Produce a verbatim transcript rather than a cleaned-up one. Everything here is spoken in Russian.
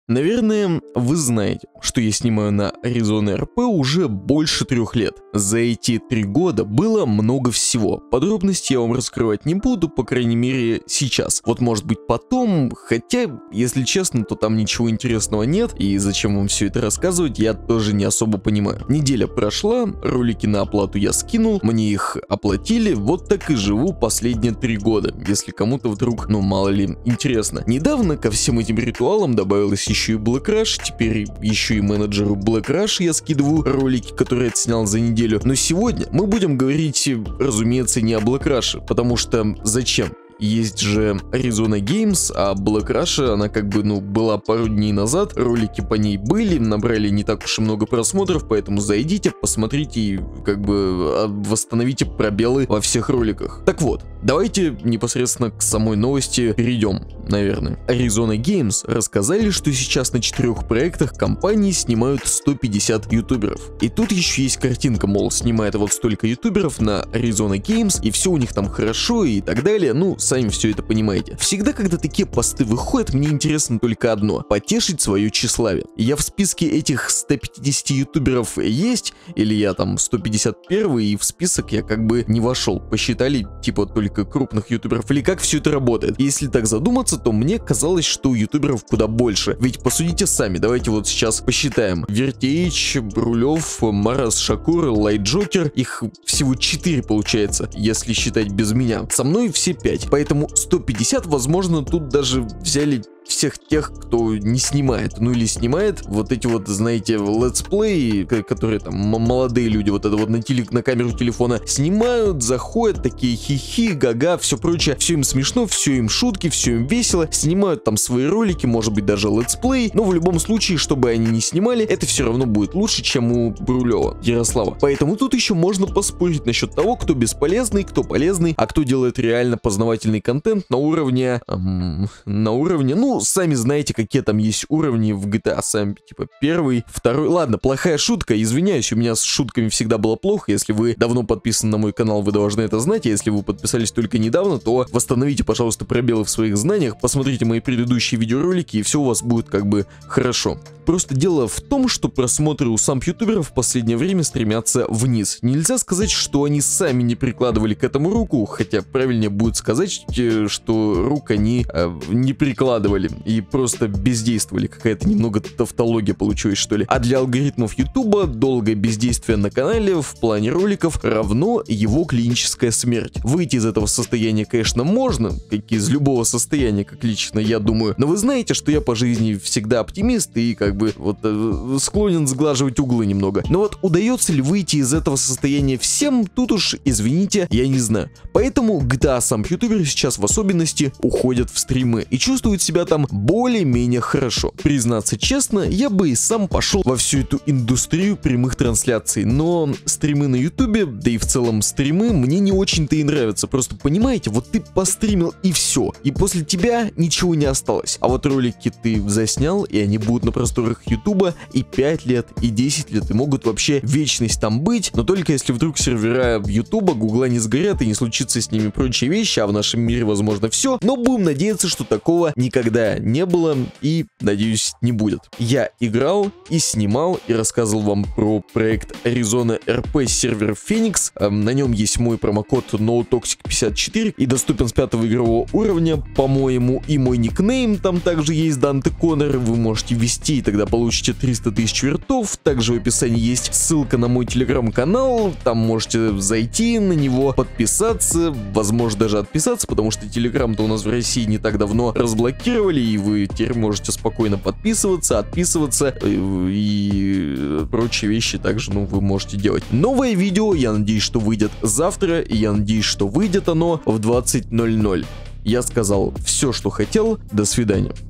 Наверное, вы знаете, что я снимаю на Arizona эр пи уже больше трех лет. За эти три года было много всего. Подробности я вам раскрывать не буду, по крайней мере сейчас. Вот может быть потом, хотя, если честно, то там ничего интересного нет, и зачем вам все это рассказывать, я тоже не особо понимаю. Неделя прошла, ролики на оплату я скинул, мне их оплатили, вот так и живу последние три года, если кому-то вдруг, ну мало ли, интересно. Недавно ко всем этим ритуалам добавилось еще и Black Rush, теперь еще и менеджеру Black Rush я скидываю ролики, которые отснял за неделю. Но сегодня мы будем говорить, разумеется, не о Black Rush, потому что зачем? Есть же Arizona Games, а Black Rush, она как бы, ну, была пару дней назад, ролики по ней были, набрали не так уж и много просмотров, поэтому зайдите, посмотрите и как бы восстановите пробелы во всех роликах. Так вот, давайте непосредственно к самой новости перейдем, наверное. Arizona Games рассказали, что сейчас на четырех проектах компании снимают сто пятьдесят ютуберов. И тут еще есть картинка, мол, снимает вот столько ютуберов на Arizona Games, и все у них там хорошо и так далее, ну, сами все это понимаете. Всегда, когда такие посты выходят, мне интересно только одно — потешить свое тщеславие. Я в списке этих ста пятидесяти ютуберов есть, или я там сто пятьдесят первый, и в список я как бы не вошел. Посчитали, типа, только крупных ютуберов, или как все это работает? Если так задуматься, то мне казалось, что у ютуберов куда больше. Ведь посудите сами, давайте вот сейчас посчитаем. Вертеич, Брулев, Марас Шакур, Лайт Джокер, их всего четыре получается, если считать без меня. Со мной все пять. Поэтому сто пятьдесят, возможно, тут даже взяли всех тех, кто не снимает, ну или снимает вот эти вот, знаете, летсплеи, которые там молодые люди вот это вот на, теле, на камеру телефона снимают, заходят, такие хихи, гага, все прочее, все им смешно, все им шутки, все им весело, снимают там свои ролики, может быть даже летсплей, но в любом случае, чтобы они не снимали, это все равно будет лучше, чем у Брулева, Ярослава. Поэтому тут еще можно поспорить насчет того, кто бесполезный, кто полезный, а кто делает реально познавательный контент на уровне, эм, на уровне, ну, сами знаете, какие там есть уровни в джи ти эй, сами, типа, первый, второй. Ладно, плохая шутка, извиняюсь, у меня с шутками всегда было плохо. Если вы давно подписаны на мой канал, вы должны это знать, а если вы подписались только недавно, то восстановите, пожалуйста, пробелы в своих знаниях, посмотрите мои предыдущие видеоролики, и все у вас будет как бы хорошо. Просто дело в том, что просмотры у самых ютуберов в последнее время стремятся вниз. Нельзя сказать, что они сами не прикладывали к этому руку, хотя правильнее будет сказать, что рук они э, не прикладывали и просто бездействовали. Какая-то немного тавтология получилась, что ли. А для алгоритмов ютуба долгое бездействие на канале в плане роликов равно его клиническая смерть. Выйти из этого состояния, конечно, можно, как из любого состояния, как лично я думаю, но вы знаете, что я по жизни всегда оптимист и как бы вот э, склонен сглаживать углы немного. Но вот удается ли выйти из этого состояния всем, тут уж, извините, я не знаю. Поэтому джи ти эй сам ютуберы сейчас в особенности уходят в стримы и чувствуют себя там более-менее хорошо. Признаться честно, я бы и сам пошел во всю эту индустрию прямых трансляций, но стримы на ютубе, да и в целом стримы, мне не очень-то и нравятся. Просто понимаете, вот ты постримил и все, и после тебя ничего не осталось. А вот ролики ты заснял, и они будут на просторах ютуба и пять лет, и десять лет, и могут вообще вечность там быть, но только если вдруг сервера ютуба, гугла не сгорят и не случится с ними прочие вещи, а в нашем мире возможно все, но будем надеяться, что такого никогда не было и, надеюсь, не будет. Я играл и снимал и рассказывал вам про проект Arizona эр пи сервер Phoenix, эм, на нем есть мой промокод NoToxic пятьдесят четыре и доступен с пятого игрового уровня, по-моему, и мой никнейм там также есть, Данте Коннор, вы можете ввести и тогда получите триста тысяч вертов. Также в описании есть ссылка на мой телеграм-канал, там можете зайти на него, подписаться, возможно даже отписаться, потому что телеграм-то у нас в России не так давно разблокировали, и вы теперь можете спокойно подписываться, отписываться и прочие вещи также, ну, вы можете делать. Новое видео, я надеюсь, что выйдет завтра, и я надеюсь, что выйдет оно в двадцать ноль ноль. Я сказал все, что хотел, до свидания.